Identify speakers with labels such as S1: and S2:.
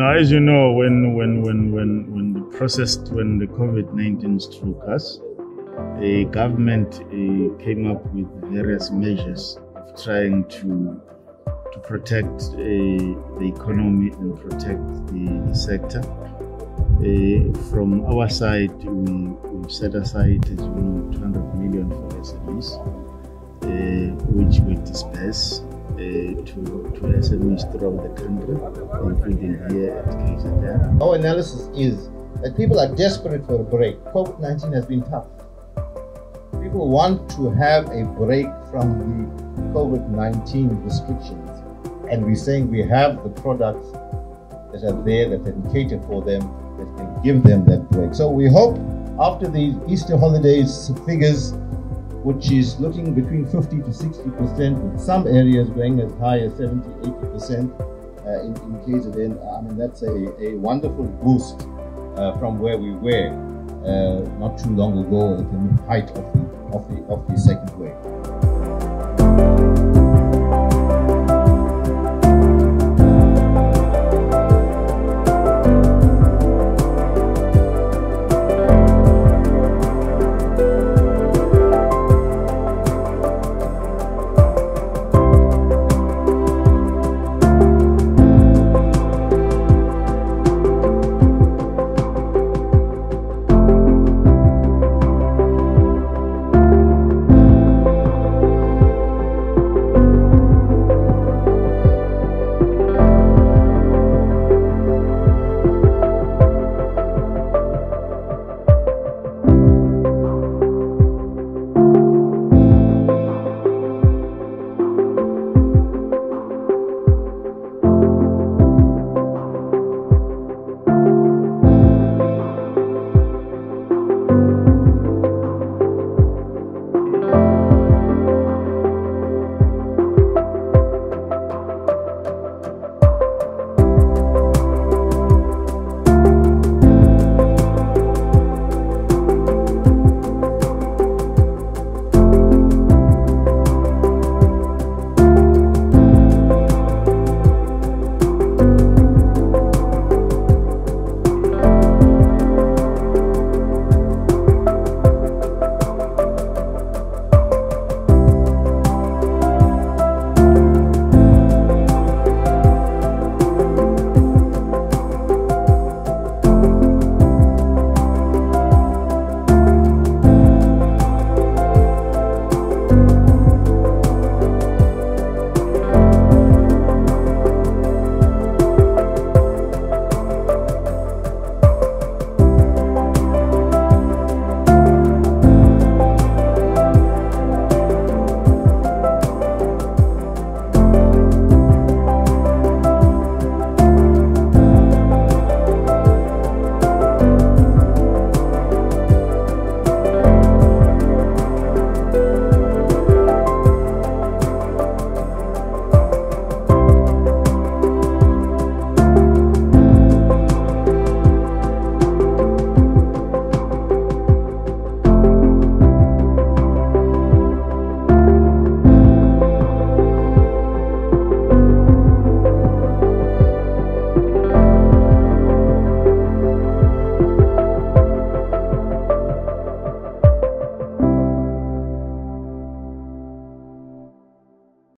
S1: As you know, when the COVID-19 struck us, the government came up with various measures of trying to protect the economy and protect the sector. From our side, we've set aside, as you know, 200 million for SMEs, which we disperse to SMEs throughout the country, including here at KZN.
S2: Our analysis is that people are desperate for a break. COVID-19 has been tough. People want to have a break from the COVID-19 restrictions, and we're saying we have the products that are there that can cater for them, that can give them that break. So we hope after the Easter holidays figures, which is looking between 50 to 60%, with some areas going as high as 70, 80% in KZN. I mean, that's a wonderful boost from where we were not too long ago at the height of the second wave.